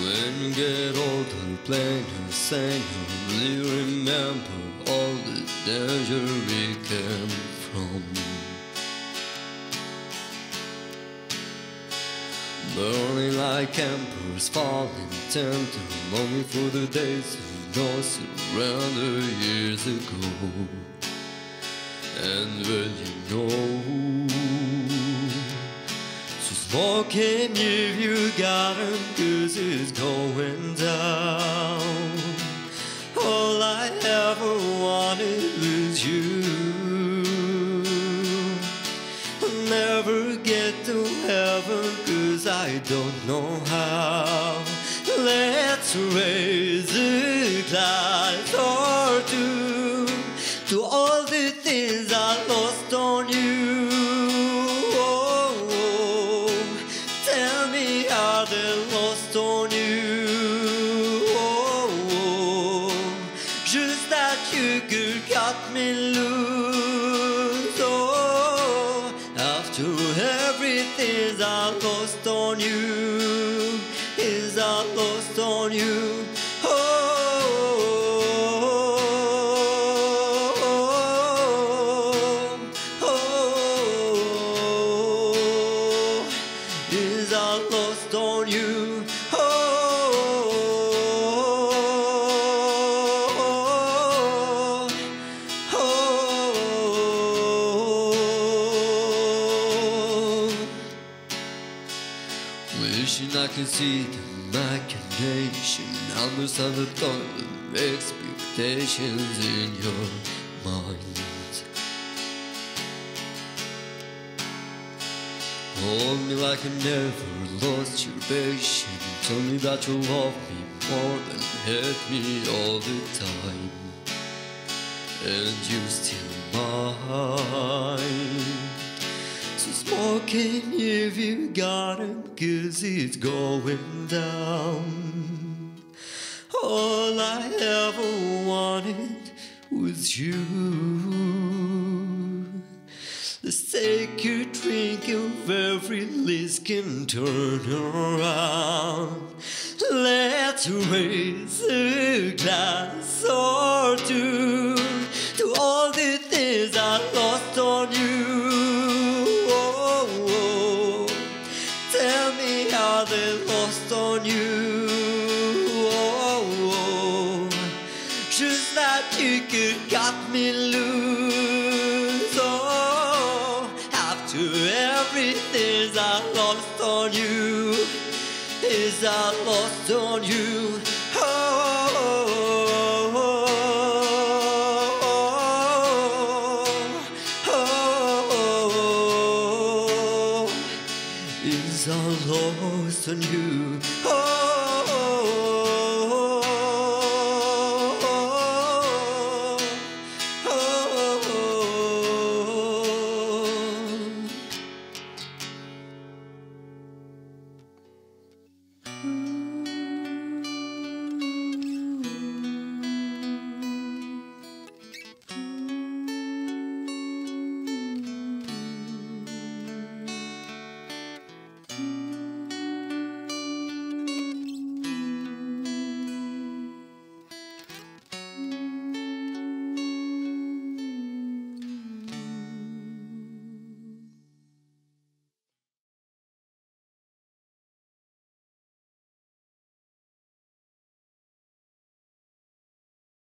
When you get older, playing your singer, will you remember all the danger we came from? Burning like embers, falling tender, longing for the days of no surrender years ago. And will you know, so smoking if you got 'em, 'cause it's going down. All I ever wanted was you. I'll never get to heaven, 'cause I don't know how. Let's raise a glass or two to all the things I lost on you. Oh, tell me how they lost on you. Oh, just that you could cut me loose. Oh, after everything I lost on you, is I lost on you. Is I lost on you. Wishing I could see the machination, understand the thought of expectations in your mind. Hold me like I never lost your patience. Tell me that you love me more than hate me all the time. And you're still mine. So smoking if you got 'em, 'cause it's going down. All I ever wanted was you. The sacred drink of every list can turn around. Let's raise a glass or two to all the things I lost on you. Oh, tell me how they lost on you. Oh, just that you could cut me loose. Oh, after everything I lost on you, is I lost on you.